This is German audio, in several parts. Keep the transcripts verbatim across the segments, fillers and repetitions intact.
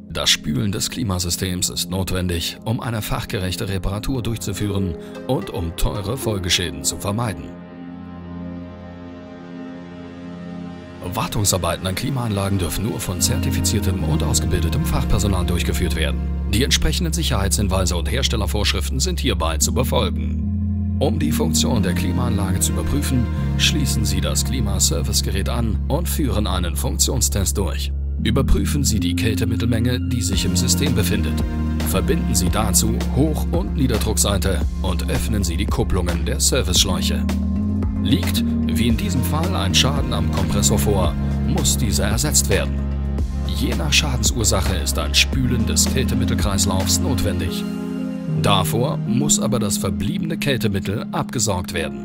Das Spülen des Klimasystems ist notwendig, um eine fachgerechte Reparatur durchzuführen und um teure Folgeschäden zu vermeiden. Wartungsarbeiten an Klimaanlagen dürfen nur von zertifiziertem und ausgebildetem Fachpersonal durchgeführt werden. Die entsprechenden Sicherheitshinweise und Herstellervorschriften sind hierbei zu befolgen. Um die Funktion der Klimaanlage zu überprüfen, schließen Sie das Klimaservicegerät an und führen einen Funktionstest durch. Überprüfen Sie die Kältemittelmenge, die sich im System befindet. Verbinden Sie dazu Hoch- und Niederdruckseite und öffnen Sie die Kupplungen der Serviceschläuche. Liegt, wie in diesem Fall, ein Schaden am Kompressor vor, muss dieser ersetzt werden. Je nach Schadensursache ist ein Spülen des Kältemittelkreislaufs notwendig. Davor muss aber das verbliebene Kältemittel abgesaugt werden.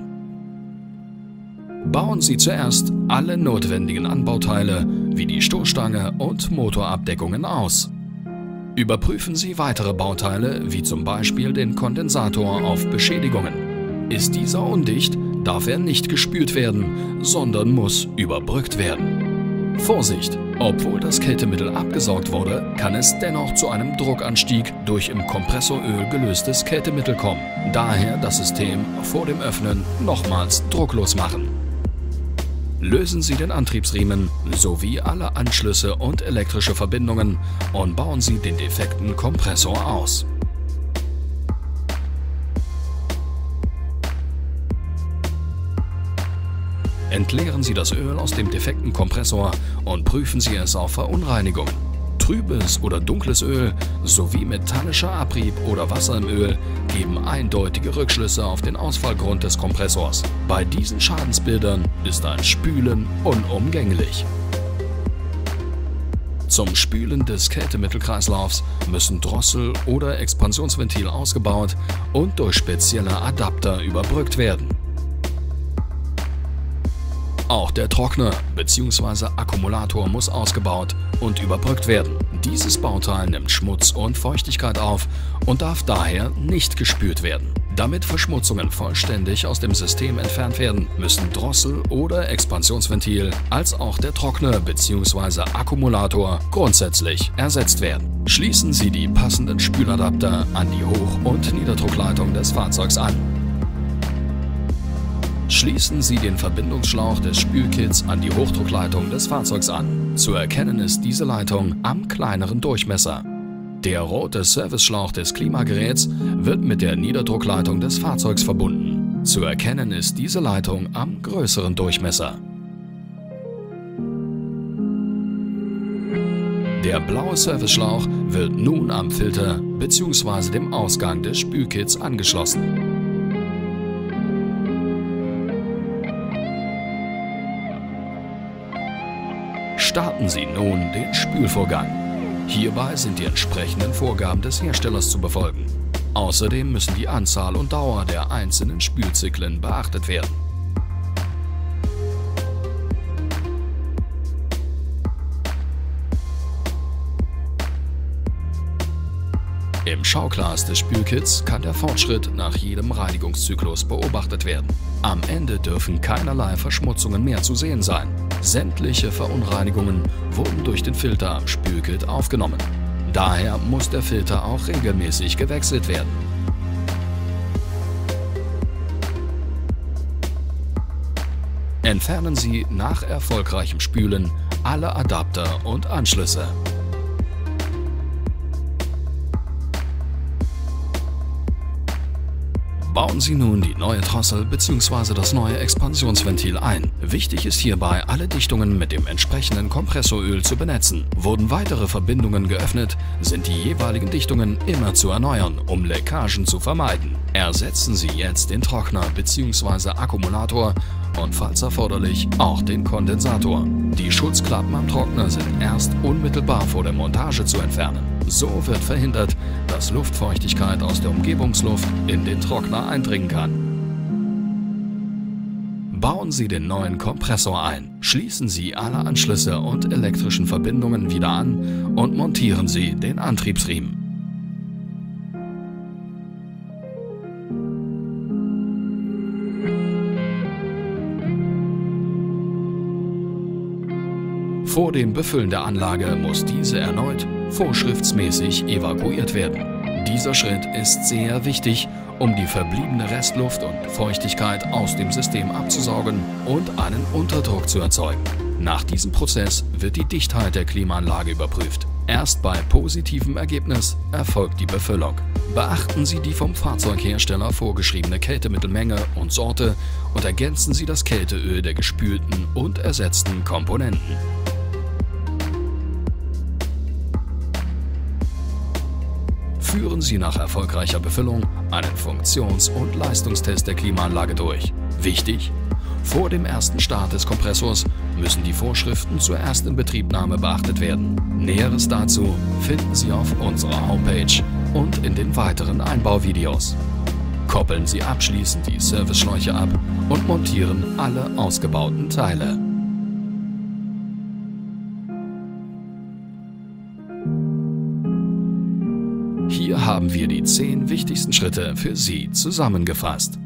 Bauen Sie zuerst alle notwendigen Anbauteile wie die Stoßstange und Motorabdeckungen aus. Überprüfen Sie weitere Bauteile wie zum Beispiel den Kondensator auf Beschädigungen. Ist dieser undicht, darf er nicht gespült werden, sondern muss überbrückt werden. Vorsicht! Obwohl das Kältemittel abgesaugt wurde, kann es dennoch zu einem Druckanstieg durch im Kompressoröl gelöstes Kältemittel kommen. Daher das System vor dem Öffnen nochmals drucklos machen. Lösen Sie den Antriebsriemen sowie alle Anschlüsse und elektrische Verbindungen und bauen Sie den defekten Kompressor aus. Entleeren Sie das Öl aus dem defekten Kompressor und prüfen Sie es auf Verunreinigungen. Trübes oder dunkles Öl sowie metallischer Abrieb oder Wasser im Öl geben eindeutige Rückschlüsse auf den Ausfallgrund des Kompressors. Bei diesen Schadensbildern ist ein Spülen unumgänglich. Zum Spülen des Kältemittelkreislaufs müssen Drossel oder Expansionsventil ausgebaut und durch spezielle Adapter überbrückt werden. Auch der Trockner bzw. Akkumulator muss ausgebaut und überbrückt werden. Dieses Bauteil nimmt Schmutz und Feuchtigkeit auf und darf daher nicht gespült werden. Damit Verschmutzungen vollständig aus dem System entfernt werden, müssen Drossel oder Expansionsventil als auch der Trockner bzw. Akkumulator grundsätzlich ersetzt werden. Schließen Sie die passenden Spüladapter an die Hoch- und Niederdruckleitung des Fahrzeugs an. Schließen Sie den Verbindungsschlauch des Spülkits an die Hochdruckleitung des Fahrzeugs an. Zu erkennen ist diese Leitung am kleineren Durchmesser. Der rote Serviceschlauch des Klimageräts wird mit der Niederdruckleitung des Fahrzeugs verbunden. Zu erkennen ist diese Leitung am größeren Durchmesser. Der blaue Serviceschlauch wird nun am Filter bzw. dem Ausgang des Spülkits angeschlossen. Starten Sie nun den Spülvorgang. Hierbei sind die entsprechenden Vorgaben des Herstellers zu befolgen. Außerdem müssen die Anzahl und Dauer der einzelnen Spülzyklen beachtet werden. Im Schauglas des Spülkits kann der Fortschritt nach jedem Reinigungszyklus beobachtet werden. Am Ende dürfen keinerlei Verschmutzungen mehr zu sehen sein. Sämtliche Verunreinigungen wurden durch den Filter am Spülkit aufgenommen. Daher muss der Filter auch regelmäßig gewechselt werden. Entfernen Sie nach erfolgreichem Spülen alle Adapter und Anschlüsse. Bauen Sie nun die neue Drossel bzw. das neue Expansionsventil ein. Wichtig ist hierbei, alle Dichtungen mit dem entsprechenden Kompressoröl zu benetzen. Wurden weitere Verbindungen geöffnet, sind die jeweiligen Dichtungen immer zu erneuern, um Leckagen zu vermeiden. Ersetzen Sie jetzt den Trockner bzw. Akkumulator und falls erforderlich auch den Kondensator. Die Schutzklappen am Trockner sind erst unmittelbar vor der Montage zu entfernen. So wird verhindert, dass Luftfeuchtigkeit aus der Umgebungsluft in den Trockner eindringen kann. Bauen Sie den neuen Kompressor ein. Schließen Sie alle Anschlüsse und elektrischen Verbindungen wieder an und montieren Sie den Antriebsriemen. Vor dem Befüllen der Anlage muss diese erneut vorschriftsmäßig evakuiert werden. Dieser Schritt ist sehr wichtig, um die verbliebene Restluft und Feuchtigkeit aus dem System abzusaugen und einen Unterdruck zu erzeugen. Nach diesem Prozess wird die Dichtheit der Klimaanlage überprüft. Erst bei positivem Ergebnis erfolgt die Befüllung. Beachten Sie die vom Fahrzeughersteller vorgeschriebene Kältemittelmenge und Sorte und ergänzen Sie das Kälteöl der gespülten und ersetzten Komponenten. Führen Sie nach erfolgreicher Befüllung einen Funktions- und Leistungstest der Klimaanlage durch. Wichtig: Vor dem ersten Start des Kompressors müssen die Vorschriften zur Erstinbetriebnahme beachtet werden. Näheres dazu finden Sie auf unserer Homepage und in den weiteren Einbauvideos. Koppeln Sie abschließend die Serviceschläuche ab und montieren alle ausgebauten Teile. Hier haben wir die zehn wichtigsten Schritte für Sie zusammengefasst.